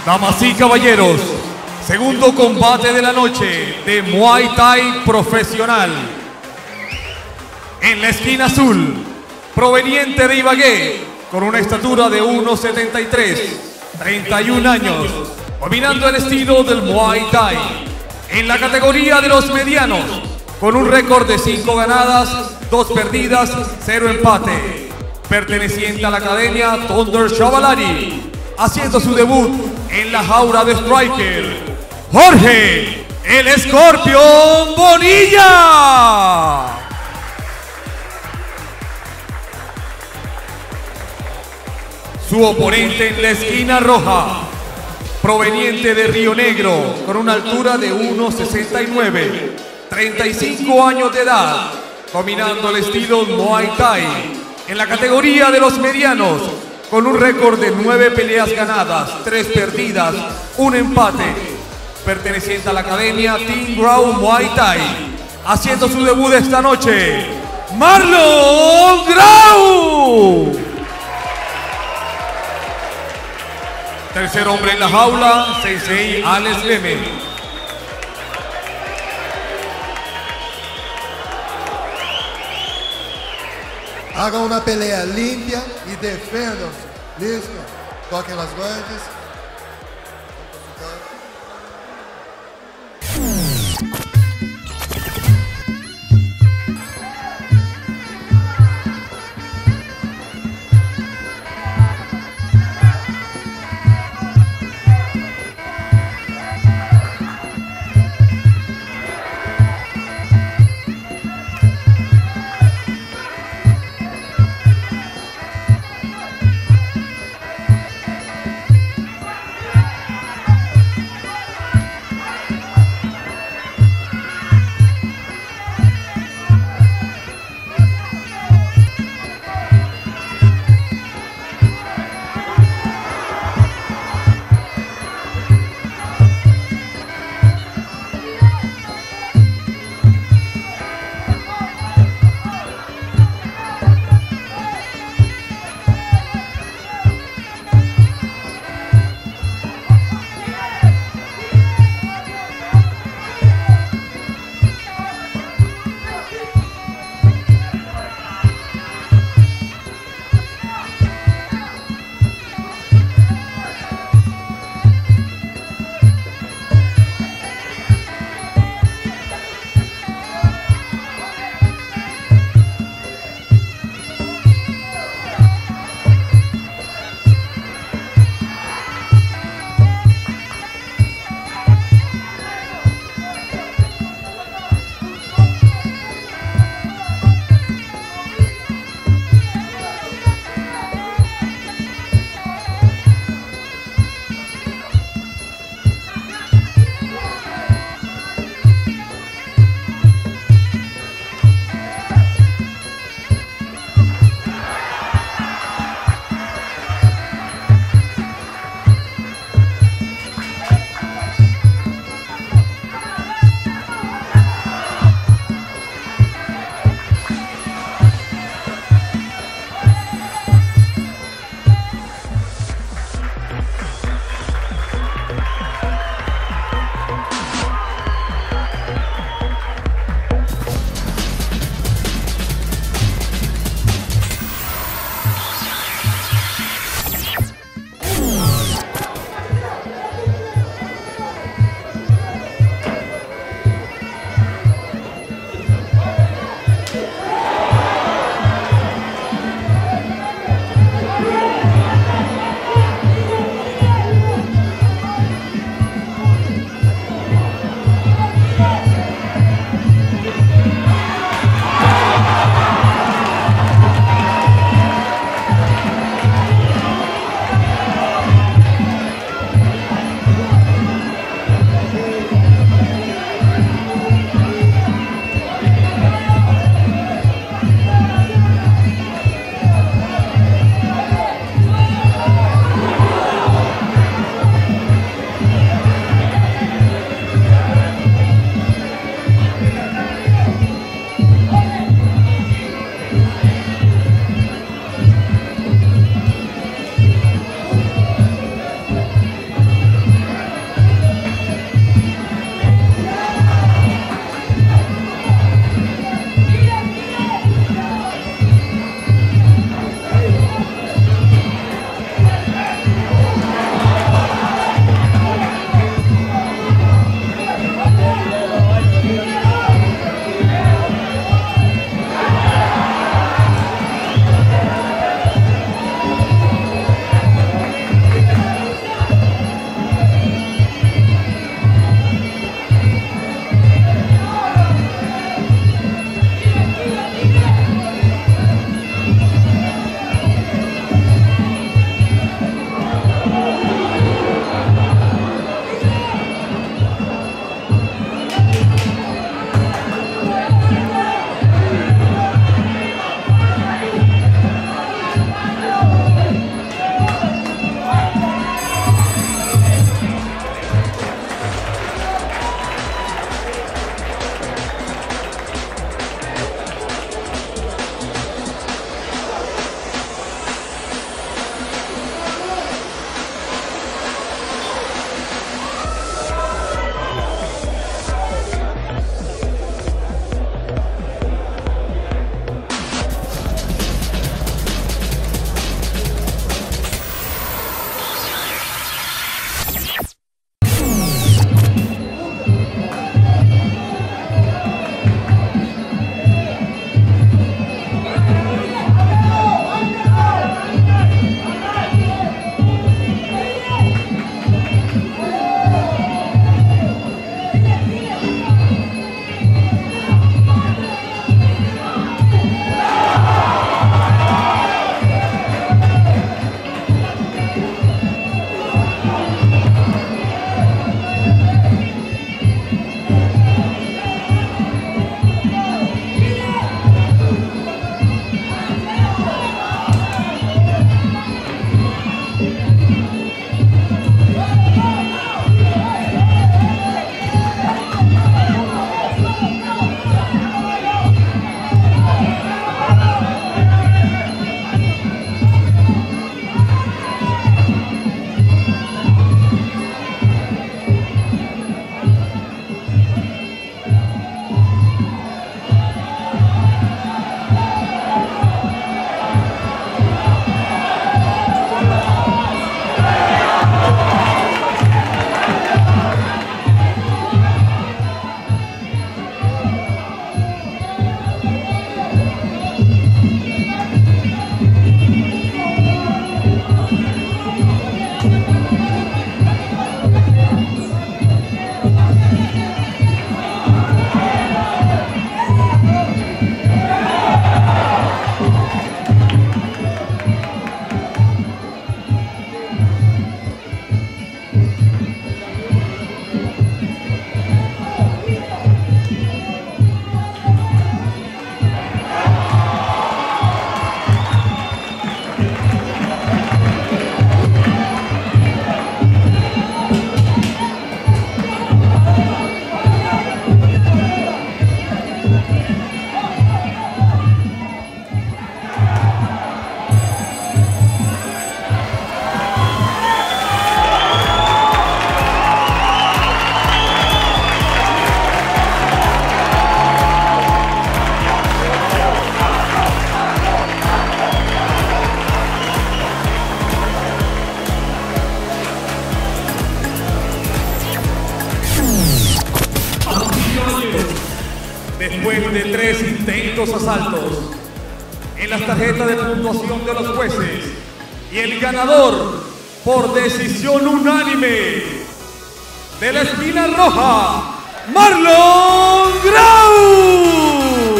Damas y caballeros, segundo combate de la noche de Muay Thai profesional. En la esquina azul, proveniente de Ibagué, con una estatura de 1,73, 31 años, dominando el estilo del Muay Thai. En la categoría de los medianos, con un récord de 5 ganadas, 2 perdidas, 0 empate. Perteneciente a la academia Thunder Chevalier, haciendo su debut en la jaula de Striker, Jorge el Escorpión Bonilla. Su oponente en la esquina roja, proveniente de Río Negro, con una altura de 1,69, 35 años de edad, dominando el estilo Muay Thai. En la categoría de los medianos, con un récord de 9 peleas ganadas, 3 perdidas, 1 empate. Perteneciente a la academia Team Ground Muay Thai, haciendo su debut esta noche, Marlon Grau. Tercer hombre en la jaula, Sensei Alex Leme. Hagan una pelea limpia y defiendan. Listo. Toquen las guardias. Después de 3 intentos asaltos en las tarjetas de puntuación de los jueces y el ganador por decisión unánime de la esquina roja, Marlon Grau.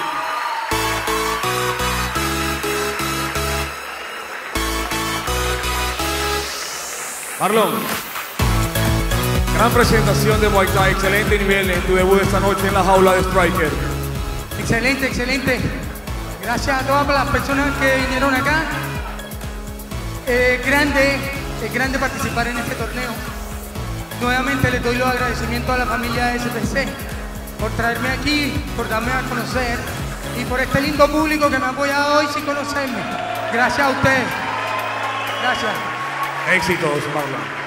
Marlon, gran presentación de Muay Thai, excelente nivel en tu debut esta noche en la jaula de Striker. Excelente, excelente. Gracias a todas las personas que vinieron acá. Es grande participar en este torneo. Nuevamente les doy los agradecimientos a la familia de SPC por traerme aquí, por darme a conocer y por este lindo público que me ha apoyado hoy sin conocerme. Gracias a ustedes. Gracias. Éxitos, Marlon.